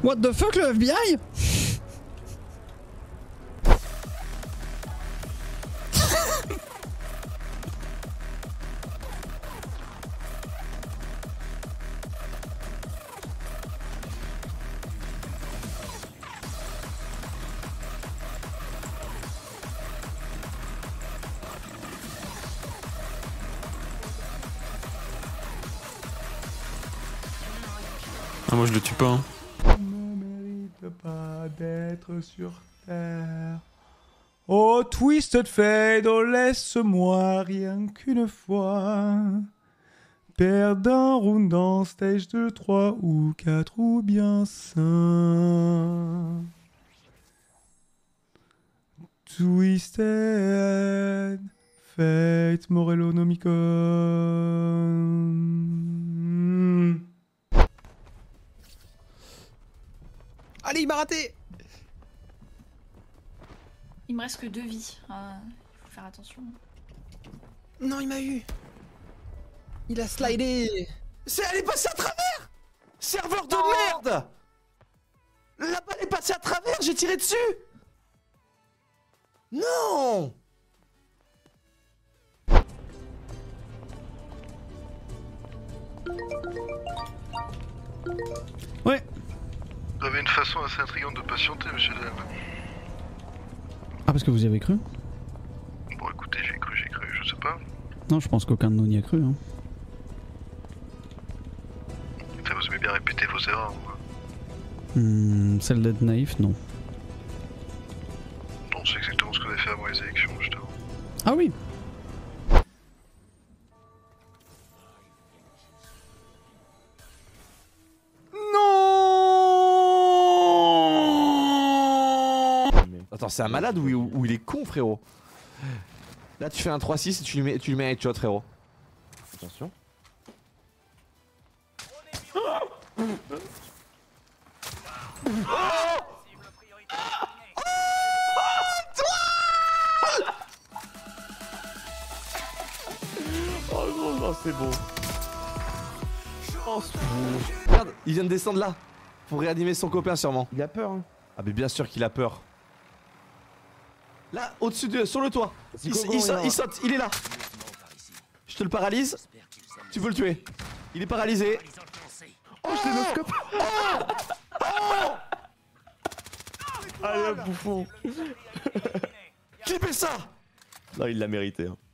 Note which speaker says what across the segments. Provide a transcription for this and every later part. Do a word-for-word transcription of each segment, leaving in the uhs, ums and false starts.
Speaker 1: What the fuck, le F B I?
Speaker 2: Ah, moi je le tue pas. Hein.
Speaker 3: Ne mérite pas d'être sur terre. Oh Twisted Fate, oh laisse-moi rien qu'une fois perdre un round en stage de trois ou quatre ou bien cinq. Twisted Fate, Morello Nomicon.
Speaker 1: Allez, il m'a raté!
Speaker 4: Il me reste que deux vies. Ah, il faut faire attention.
Speaker 1: Non, il m'a eu! Il a slidé!
Speaker 5: C'est elle est passée à travers! Serveur de merde! La balle est passée à travers, j'ai tiré dessus! Non!
Speaker 1: Ouais!
Speaker 6: Vous avez une façon assez intrigante de patienter, monsieur Dame.
Speaker 1: Ah, parce que vous y avez cru?
Speaker 6: Bon, écoutez, j'ai cru, j'ai cru, je sais pas.
Speaker 1: Non, je pense qu'aucun de nous n'y a cru. Hein.
Speaker 6: Ça vous aimez bien répéter vos erreurs, moi.
Speaker 1: Hmm, celle d'être naïf, non.
Speaker 6: Non, c'est exactement ce que vous avez fait avant les élections, justement.
Speaker 1: Ah oui!
Speaker 5: Attends, c'est un malade ou, ou, ou il est con, frérot? Là, tu fais un trois six et tu lui mets, tu lui mets un headshot, frérot. Attention. Oh non, non, c'est beau. Oh, c'est beau. Regarde, il vient de descendre là. Pour réanimer son copain, sûrement.
Speaker 3: Il a peur, hein.
Speaker 5: Ah, mais bien sûr qu'il a peur. Là, au-dessus de. Sur le toit. Il, il, il, saute, il saute, il est là. Je te le paralyse. Tu veux le tuer. Il est paralysé. Oh, je l'ai noscope. Oh oh allez, hop, bouffon. Qui fait ça?
Speaker 7: Non, il l'a mérité. Hein.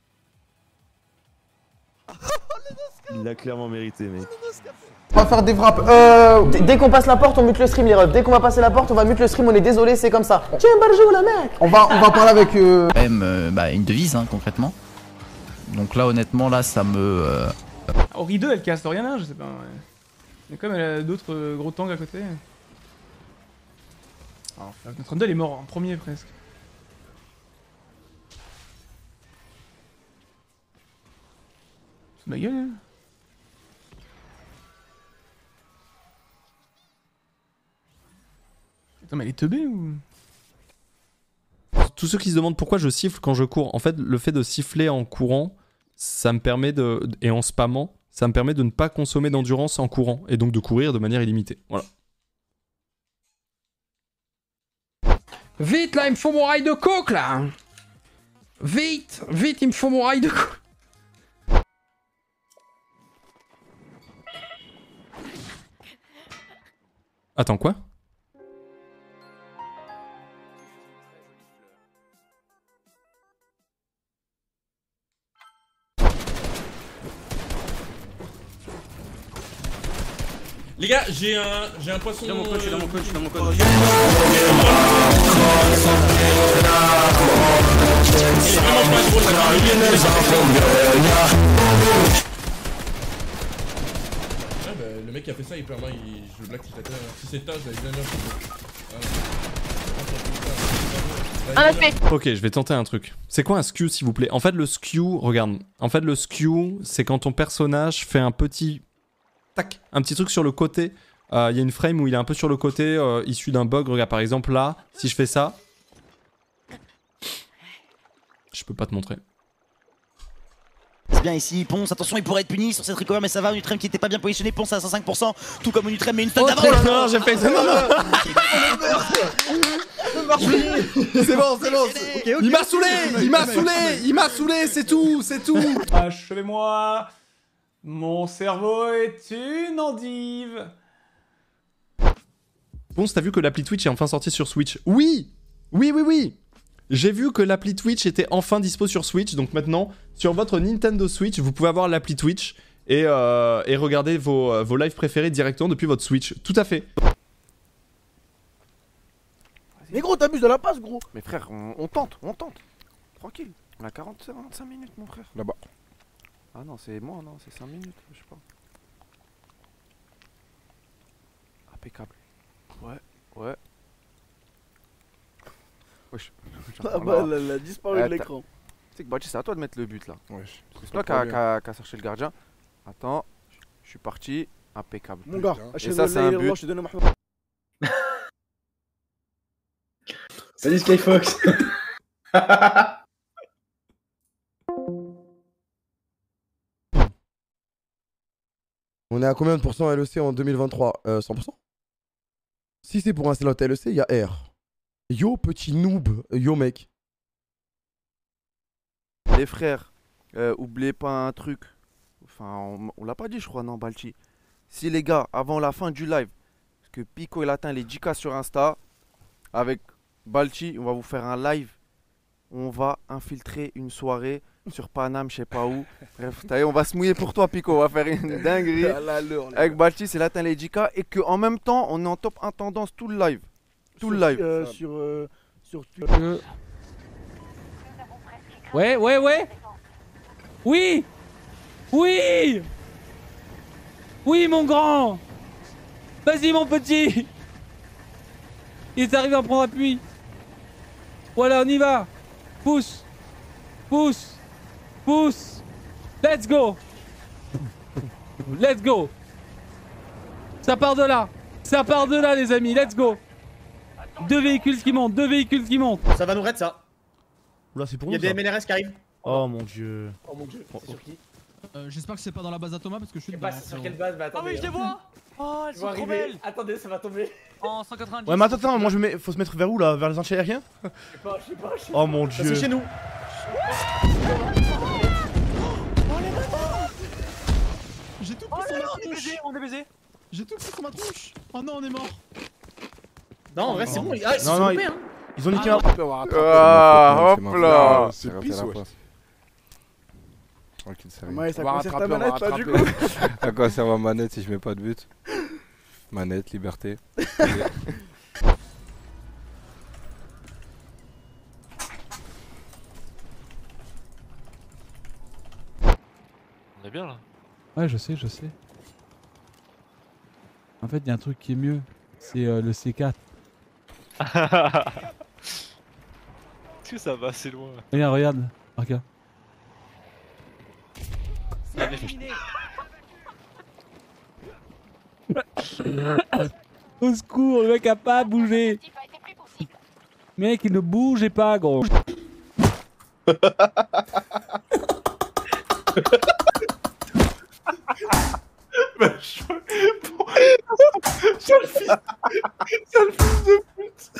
Speaker 7: Il l'a clairement mérité, mec.
Speaker 8: On va faire des frappes. Euh, dès qu'on passe la porte, on mute le stream, les refs. Dès qu'on va passer la porte, on va mute le stream. On est désolé, c'est comme ça. Tiens, Barjou, la mec. On va, on va parler avec. Euh...
Speaker 9: Quand même, euh, bah, une devise, hein, concrètement. Donc là, honnêtement, là, ça me. Euh...
Speaker 3: Ori deux, elle casse rien, je sais pas. Ouais. Mais comme elle a d'autres euh, gros tangs à côté. Alors, notre Rundle est mort en premier presque. C'est ma gueule, hein. Attends, mais elle est teubée ou...
Speaker 2: Tous ceux qui se demandent pourquoi je siffle quand je cours, en fait, le fait de siffler en courant, ça me permet de... et en spammant, ça me permet de ne pas consommer d'endurance en courant, et donc de courir de manière illimitée. Voilà.
Speaker 1: Vite, là, il me faut mon rail de coke, là! Vite! Vite, il me faut mon rail de coke!
Speaker 2: Attends, quoi?
Speaker 10: Les gars, j'ai un, j'ai un poisson.
Speaker 2: Dans mon code, je suis dans mon code, je suis dans mon code.
Speaker 10: Ouais, bah, le mec qui a fait ça, il peut avoir, il, je le black si t'as si c'est tâche, il va bien
Speaker 2: Ok, je vais tenter un truc. C'est quoi un skew, s'il vous plaît? En fait, le skew, regarde. En fait, le skew, c'est quand ton personnage fait un petit... Tac, un petit truc sur le côté. Il euh, y a une frame où il est un peu sur le côté, euh, issu d'un bug. Regarde, par exemple, là, si je fais ça... Je peux pas te montrer.
Speaker 11: passe bien ici. Ponce, attention, il pourrait être puni sur cette recover, mais ça va. Nutrem qui était pas bien positionné. Ponce à cent cinq pour cent, tout comme Nutrem, mais une stun d'avance.
Speaker 2: Non, j'ai fait ça. Non, non. C'est bon, c'est bon. Okay, okay. Il m'a saoulé, il m'a saoulé, il m'a saoulé, c'est tout, c'est tout.
Speaker 3: Achevez-moi. Mon cerveau est une endive.
Speaker 2: Ponce, t'as vu que l'appli Twitch est enfin sortie sur Switch? Oui, oui, oui, oui. J'ai vu que l'appli Twitch était enfin dispo sur Switch, donc maintenant, sur votre Nintendo Switch, vous pouvez avoir l'appli Twitch et, euh, et regarder vos, vos lives préférés directement depuis votre Switch. Tout à fait.
Speaker 5: Mais gros, t'abuses de la passe, gros. Mais frère, on, on tente, on tente. Tranquille. On a quarante-cinq minutes, mon frère. Là-bas. Ah non, c'est moi, non, c'est cinq minutes, je sais pas. Impeccable. Ouais, ouais. Wesh.
Speaker 12: Ah bah, elle a disparu de l'écran.
Speaker 5: Tu sais que Balchi, c'est à toi de mettre le but là.
Speaker 12: Wesh.
Speaker 5: C'est toi qui a, qui, a, qui a cherché le gardien. Attends, je suis parti. Impeccable.
Speaker 12: Mon gars,
Speaker 5: et ça, c'est un but.
Speaker 12: Je te donne ma... Salut Skyfox.
Speaker 8: On est à combien de pourcents L E C en deux mille vingt-trois? euh, cent pour cent. Si c'est pour un slot L E C, il y a R. Yo petit noob, yo mec.
Speaker 5: Les frères, euh, oubliez pas un truc. Enfin, on, on l'a pas dit, je crois, non, Balchi. Si les gars, avant la fin du live, parce que Pico il atteint les dix K sur Insta, avec Balchi, on va vous faire un live. On va infiltrer une soirée sur Paname, je sais pas où. Bref, t'as vu, on va se mouiller pour toi, Pico. On va faire une dinguerie. Avec Balchi, c'est l'atteint les dix K. Et qu'en même temps, on est en top un tendance tout le live. Tout
Speaker 12: sur,
Speaker 5: le live.
Speaker 12: Euh, sur. Euh, sur
Speaker 13: euh... Ouais, ouais, ouais. Oui. Oui. Oui, mon grand. Vas-y, mon petit. Il est arrivé à prendre appui. Voilà, on y va. Pousse. Pousse. Pousse. Let's go. Let's go. Ça part de là. Ça part de là, les amis. Let's go. Deux véhicules qui montent. Deux véhicules qui montent.
Speaker 14: Ça va nous raid, ça.
Speaker 12: Là, c'est pour
Speaker 14: Il y a
Speaker 12: nous,
Speaker 14: des
Speaker 12: ça.
Speaker 14: M L R S qui arrivent.
Speaker 12: Oh mon dieu.
Speaker 14: Oh mon dieu. C'est sur qui?
Speaker 13: Euh, J'espère que c'est pas dans la base à Thomas parce que je suis
Speaker 14: dedans. C'est sur quelle base? Bah attendez.
Speaker 13: Ah oui, je les vois. Oh, elles sont trop belles.
Speaker 14: Attendez, ça va tomber.
Speaker 13: En cent quatre-vingt-dix.
Speaker 12: Ouais, mais attends, attends, moi je mets. Faut se mettre vers où là? Vers les enchères aériens?
Speaker 14: Je sais pas, je sais pas, je sais pas.
Speaker 12: Oh mon dieu.
Speaker 14: C'est chez nous.
Speaker 13: J'ai tout pris sur ma tronche. On est baisé. J'ai tout pris sur ma tronche. Oh non, on est mort.
Speaker 14: Non, en vrai, c'est bon. Ah, ils sont loupés, hein.
Speaker 12: Ils ont niqué un.
Speaker 5: Ah, hop là.
Speaker 12: C'est pisse, ouais.
Speaker 15: Tranquille, sérieux.
Speaker 12: Ouais, ça concerne ta manette, pas du coup.
Speaker 15: À quoi sert ma manette si je mets pas de but? Manette, liberté.
Speaker 16: On est bien là.
Speaker 13: Ouais, je sais, je sais. En fait, il y a un truc qui est mieux. C'est euh, le C quatre.
Speaker 16: Est-ce que ça va assez loin?
Speaker 13: Regarde, regarde. Regarde. Au secours, le mec a pas bougé. Mec, il ne bougeait pas, gros.
Speaker 5: Bah, je... Sale fils... Sale fils de pute.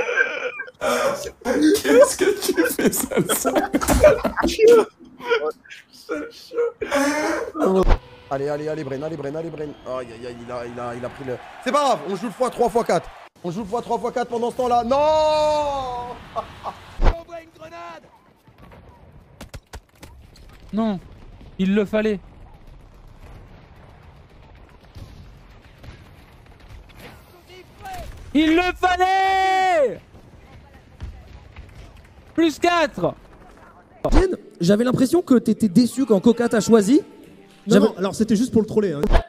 Speaker 5: Qu'est-ce que tu fais, sale sale Sale chien.
Speaker 8: Allez, allez, allez, Bren, allez, Bren, allez, Bren. Aïe, aïe, aïe, il a, il a, il a pris le... C'est pas grave, on joue le fois trois fois quatre. On joue le fois trois fois quatre pendant ce temps-là. Non.
Speaker 13: Envoie une grenade. Non, il le fallait. Il le fallait. Plus quatre.
Speaker 17: J'avais l'impression que t'étais déçu quand Coca t'a choisi. Non, non, alors c'était juste pour le troller. Hein.